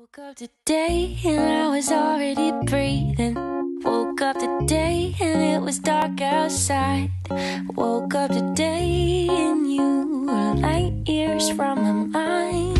Woke up today and I was already breathing. Woke up today and it was dark outside. Woke up today and you were light years from my mind.